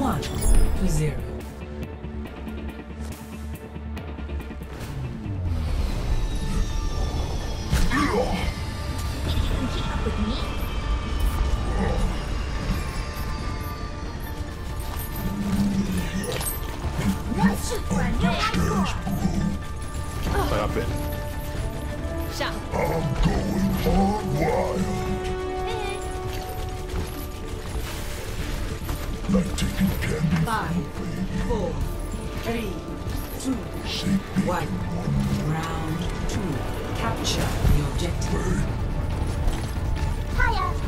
1-0. Keep up with me? Stop it. I'm going hard wild. Like taking candy from 5, a baby. 4, 3, 2, Shake me 1. Round 2. Capture the objective. Hiya!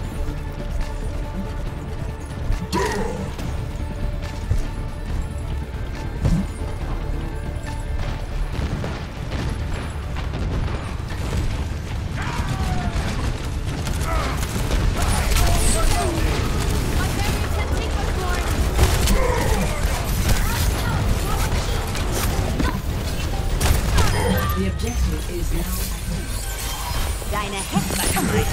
The objective is now Deine Hexe.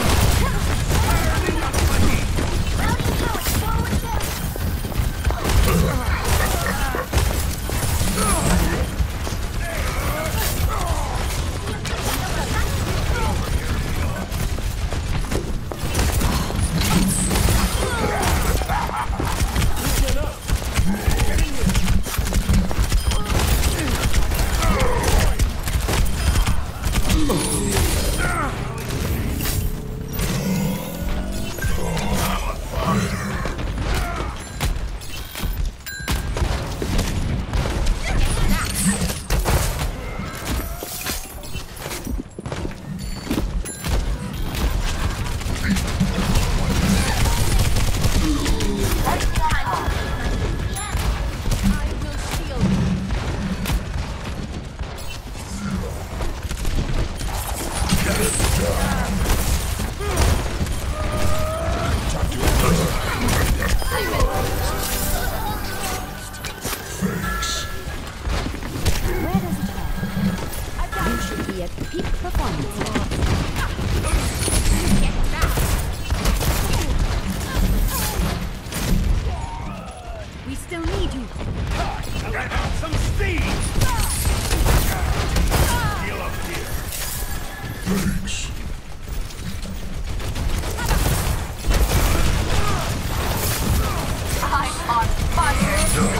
You should be at peak performance. We still need you. Let out some steam! Heal up here. Thanks. I'm on fire.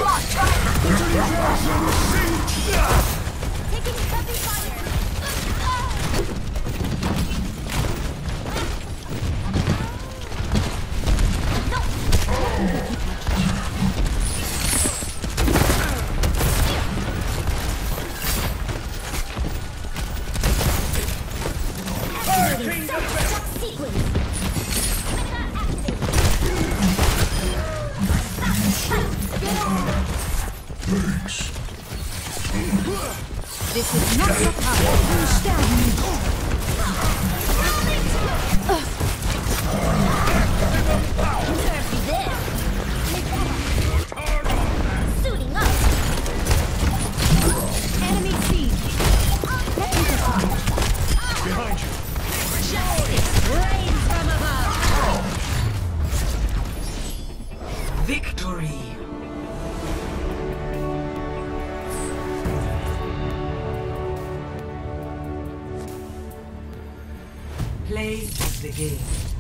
Taking heavy fire. Thanks. This is not the power. Suiting up. Enemy siege. Behind you. Justice rains from above. victory. Play of the game.